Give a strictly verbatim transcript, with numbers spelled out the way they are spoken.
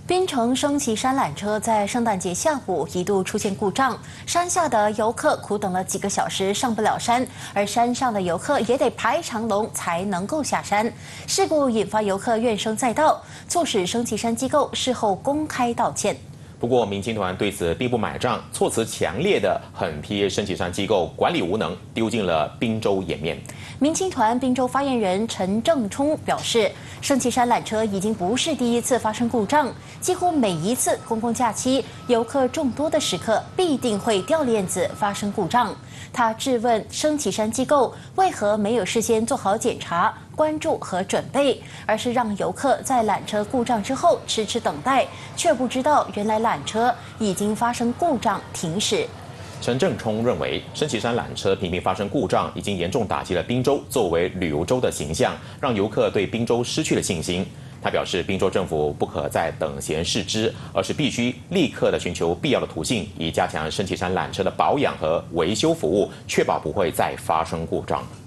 槟城升旗山缆车在圣诞节下午一度出现故障，山下的游客苦等了几个小时上不了山，而山上的游客也得排长龙才能够下山。事故引发游客怨声载道，促使升旗山机构事后公开道歉。 不过，民青团对此并不买账，措辞强烈的狠批升旗山机构管理无能，丢尽了滨州颜面。 民青团滨州发言人陈正冲表示，升旗山缆车已经不是第一次发生故障，几乎每一次公共假期、游客众多的时刻，必定会掉链子发生故障。他质问升旗山机构为何没有事先做好检查、关注和准备，而是让游客在缆车故障之后迟迟等待，却不知道原来缆车已经发生故障停驶。 陈正冲认为，升旗山缆车频频发生故障，已经严重打击了滨州作为旅游州的形象，让游客对滨州失去了信心。他表示，滨州政府不可再等闲视之，而是必须立刻的寻求必要的途径，以加强升旗山缆车的保养和维修服务，确保不会再发生故障。